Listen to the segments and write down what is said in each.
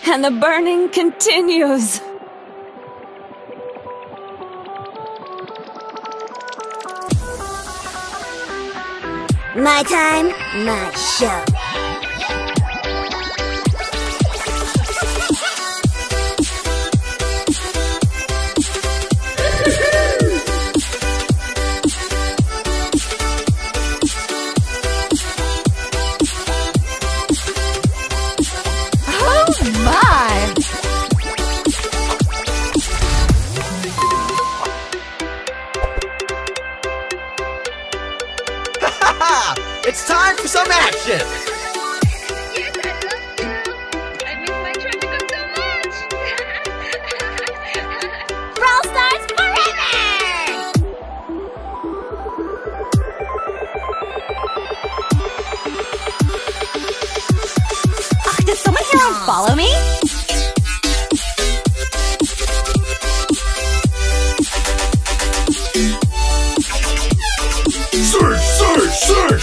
and the burning continues. My time, my show. It's time for some action! Yes, I love you! I miss my tropical so much! Brawl Stars forever! Does someone here follow me? Search!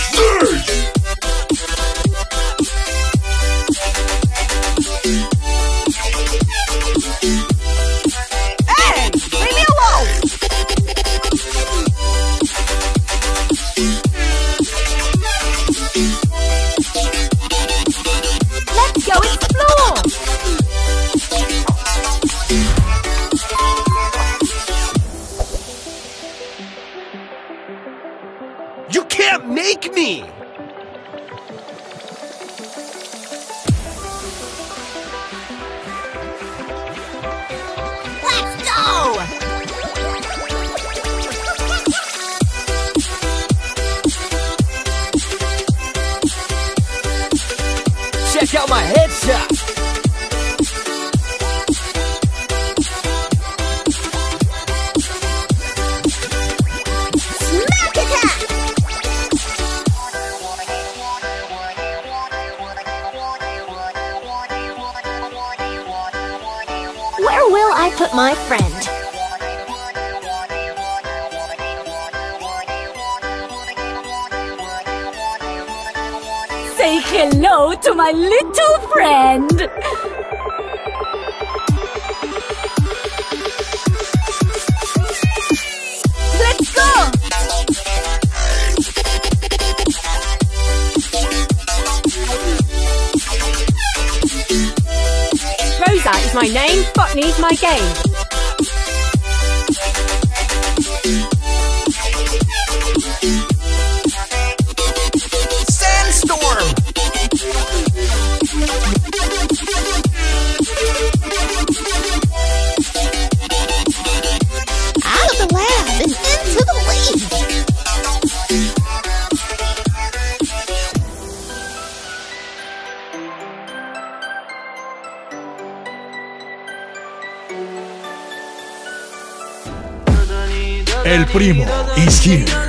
Hey! Leave me alone! Let's go explore! You can't make me! Let's go! Check out my headshot! Smack attack! Where will I put my friend? Say hello to my little friend. Let's go! Rosa is my name, Botany's my game. Sandstorm! Out of the lab and into the lead! El Primo is here.